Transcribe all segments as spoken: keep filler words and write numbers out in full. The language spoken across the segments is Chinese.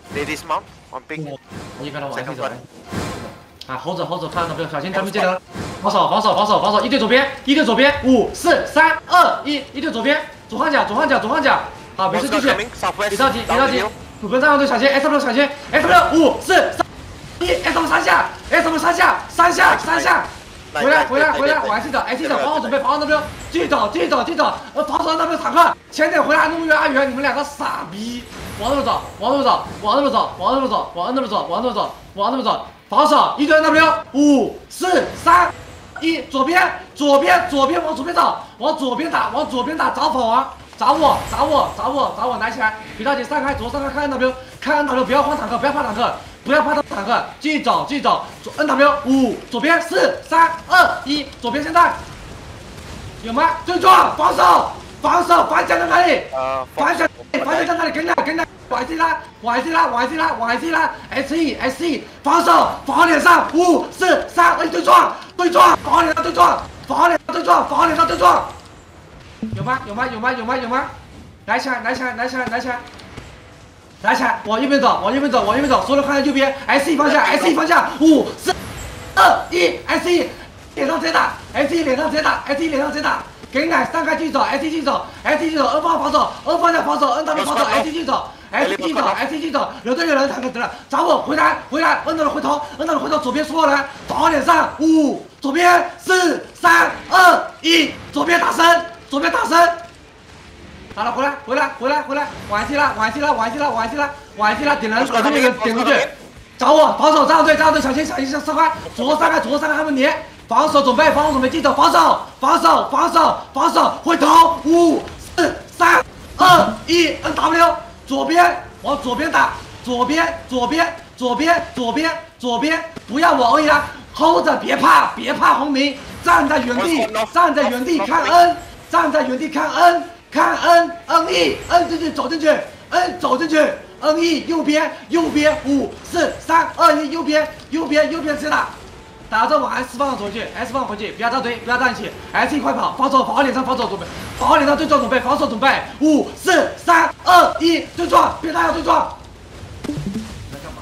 They dismount on ping. 我一边的往 Second 一走 one.。 啊 hold 着 hold 着，看到没有？小心他们记得防守防守防守防守，一队左边，一队左边，五四三二一，一队左边，左上角左上角左上角。好，没事继续。别着急别着急，左边战斗队小心 ，S W 小心 ，S W 五四三一 ，S W 三下 ，S W 三下三下三下。 回来回来回来，我还记得，哎，记得防守准备，防守 W， 继续走继续走继续走，呃，防守 W 坦克，前点回来，怒越阿元，你们两个傻逼，往那边走，往那边走，往那边走，往那边走，往那边走，往那边走，往那边走，防守一队 W， 五四三一，左边左边左边往左边走，往左边打，往左边打，找法王，找我找我找我找我，拿起来，别着急，散开，左上开看 N W， 看 N W， 不要慌坦克，不要怕坦克。 不要怕他坦克，继续走，继续走。左 N W 五，左边四三二一，左边现在有吗？对撞，防守，防守，反向在哪里？呃，反向，反向在哪里？跟来，跟来，往 C 拉，往 C 拉，往 C 拉，往 C 拉 ，S E S E， 防守，防脸上，五四三二一，对撞，对撞，防脸上对撞，防脸上对撞，防脸上对撞。有吗？有吗？有吗？有吗？有吗？来起来，来起来，来起来，来起来。 来起来，往右边走，往右边走，往右边走，所有人看向右边 ，S E 方向 ，S E 方向，五、四、二、一 ，S E 脸上直接打 ，S E 脸上直接打 ，S E 脸上直接打，给奶散开继续走 ，S E 继续走 ，S E 继续走 ，N 方防守 ，N 方向防守 ，N W 防守 ，S E 继续走 ，S E 继续走 ，S E 继续走，有队有人坦克得了，找我回来回来 ，N W 回头 ，N W 回头，左边所有人防脸上，五，左边四、三、二、一，左边打身，左边打身。 好了，回来，回来，回来，回来，往 S 拉，往 S 拉，往 S 拉，往 S 拉，往 S 拉，点人，把那个点出去，找我，防守，战斗队，战斗队，小心，小心，上开，左右散开，左右散开，他们连，防守准备，防守准备，记走，防守，防守，防守，防守，回头，五、四、三、二、一 ，N W， 左边，往左边打，左边，左边，左边，左边，左边，不要往 A 拉 ，hold 着，别怕，别怕，红明，站在原地，站在原地看 N， 站在原地看 N。 看 N N E N 进去走进去 N 走进去 N E 右边右边五四三二一右边右边右边直接打，打着往 S 方向走去 S 方向回去，不要站队不要站一起 S E 快跑防守防好脸上防守准备防好脸上对撞准备防守准备五四三二一对撞别打要对撞。你在干嘛？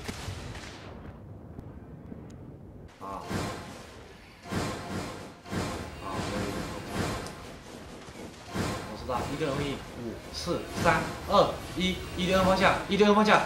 啊。 一对 N 一，五四三二一，一对 N 方向，一对 N 方向，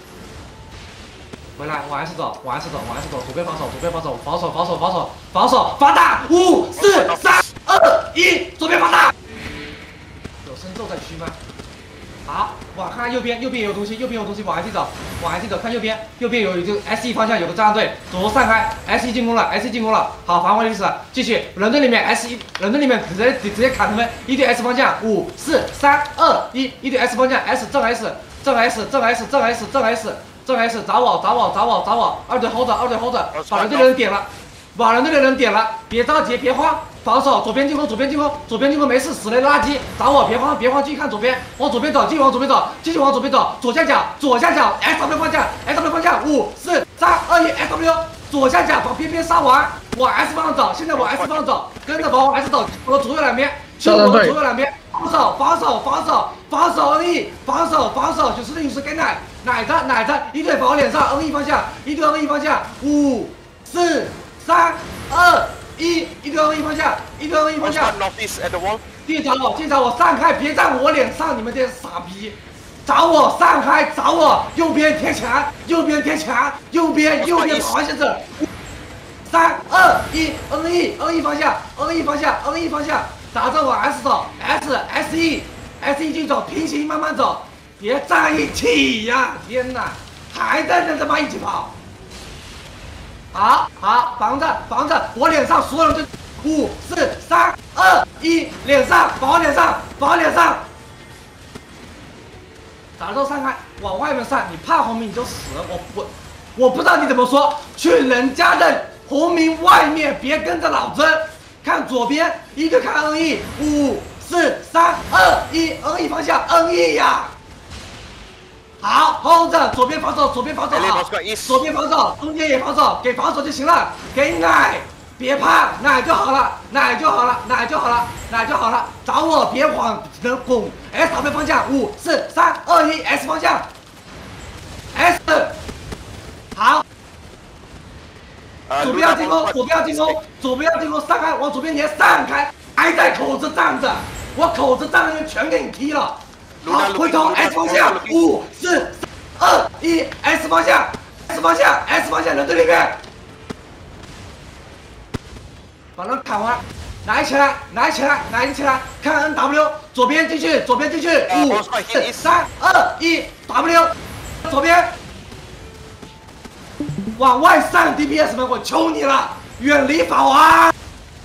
回来往 S 走，往 S 走，往 S 走，左边防守，左边防守，防守防守防守防守，发大，五四三二一，左边发大，有深咒在区吗？好，往看右边，右边有东西，右边有东西，往 S 走，往 S 走，看右边，右边有一个 S E 方向有个战队，左散开 ，S E 进攻了 ，S E 进攻了，好，返回历史，继续，人队里面 S 一，人队里面直接直接砍他们，一对 S 方向，五四三二一，一对 S 方向 ，S 正 S 正 S 正 S 正 S 正 S 正 S 找我找我找我找我，二队 hold 着二队 hold 着，把人队的人点了，把人队的人点了，别着急别慌。 防守，左边进攻，左边进攻，左边进攻没事，死雷垃圾，找我，别慌，别慌，继续看左边，往左边走，继续往左边走，继续往左边走，左下角，左下角 ，S W 方向 ，S W 方向，五、四、三、二、一 ，S W， 左下角把边边杀完，往 S 方向走，现在往 S 方向走，跟着往 S 走，我左右两边，就我左右两边，防守，防守，防守，防守 N E， 防守，防守，九十的勇士跟奶，奶着奶着，一队往脸上 ，N E 方向，一队 N E 方向，五、四、三、二。 一，一个 N 一方向，一个 N 一方向。继续找我，继续找我，散开，别在我脸上，你们这些傻逼！找我，散开，找我，右边贴墙，右边贴墙，右边右边跑线子。三二一 ，N 一 N 一方向 ，N 一方向 ，N 一方向，打着往 S 走 ，S S E S E 继续走，平行慢慢走，别站一起呀！天哪，还在跟他妈一起跑。 好好防着防着，我脸上所有人都五四三二一，脸上防脸上防脸上，打到散开，往外面散，你怕红明你就死，我我我不知道你怎么说，去人家的红明外面，别跟着老子，看左边一个看 N E， 五四三二一 N E 方向 N E 呀。 好 ，hold 着，左边防守，左边防守好，左边防守，中间也防守，给防守就行了，给奶，别怕，奶就好了，奶就好了，奶就好了，奶就好了，找我，别往人拱 ，S W 方向，五四三二一 S 方向 S， 好。左边要进攻，左边要进攻，左边要进攻，散开，往左边连，散开，还在口子站着，我口子站的人全给你踢了。好，回头 S 方向，五、四、三、二、一 ，S 方向 ，S 方向 ，S 方向，人队里面，把人砍完。 来起来，来起来，来起来！看 N W， 左边进去，左边进去，五、四、三、二、一 ，W， 左边，往外上 D P S 们，我求你了，远离法王！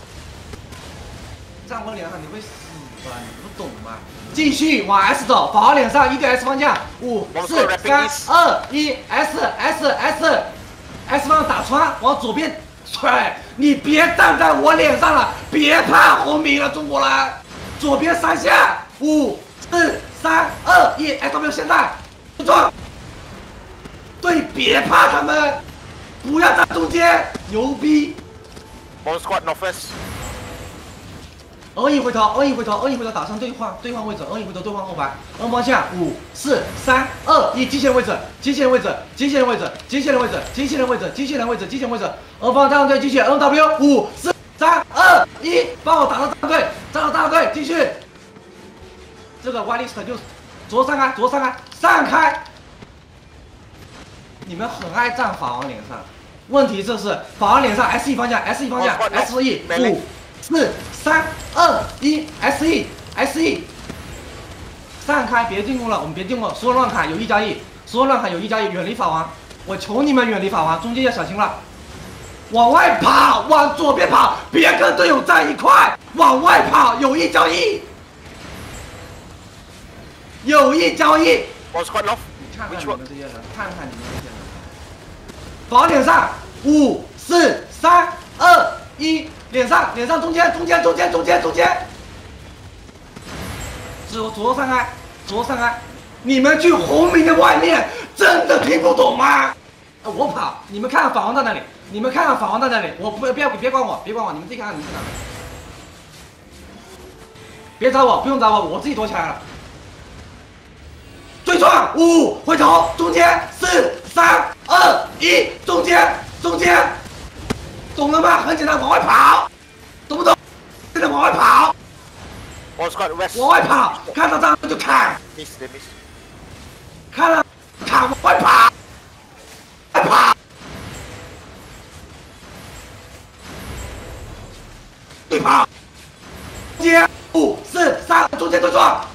站我脸上你会死吧？你不懂吗？继续往 S 走，法王脸上一个 S 方向，五、四、三、二、一 ，S S S S 方向打穿，往左边。 踹！你别站在我脸上了，别怕红米了，中国人！左边三下，五、四、三、二、一 ，S W 现在撞！对，别怕他们，不要站中间，牛逼 ！Bomb squad north west。 N 一回头 ，N 一回头 ，N 一回头打上兑换兑换位置 ，N 一回头兑换后排 ，N 方向五、四、三、二、一，机器人位置，机器人位置，机器人位置，机器人位置，机器人位置，机器人位置，机器人位置 ，N 方向队机器人 N W 五、四、三、二、一，帮我打到大队，站到大队，继续。这个 Y 历史就左散开，左散开，散开。你们很爱站法王脸上，问题就是法王脸上 S E 方向 ，S E 方向 ，S E 五。 四、三、二、一 ，S E S E， 散开，别进攻了，我们别进攻了，所有乱砍，有一加一，所有乱砍有一加一，远离法王，我求你们远离法王，中间要小心了，往外跑，往左边跑，别跟队友站一块，往外跑，有一交一，有一交一， 我是快龙， 你看看你们这些人，看看你们这些人，法王脸上，五、四、三、二、一。 脸上，脸上，中间，中间，中间，中间，中间，左左散开，左散开，你们去红明的外面，真的听不懂吗？啊，我跑，你们看看法王在哪里？你们看看法王在哪里？我不不要别管我，别管我，你们自己看看你们在哪里。别找我，不用找我，我自己躲起来了。对撞，五，回头，中间，四、三、二、一，中间，中间。 懂了吗？很简单，往外跑，懂不懂？现在往外跑，往外跑，看到蟑螂就砍，看到砍往外跑，外跑，对跑，中间五四三，中间对撞，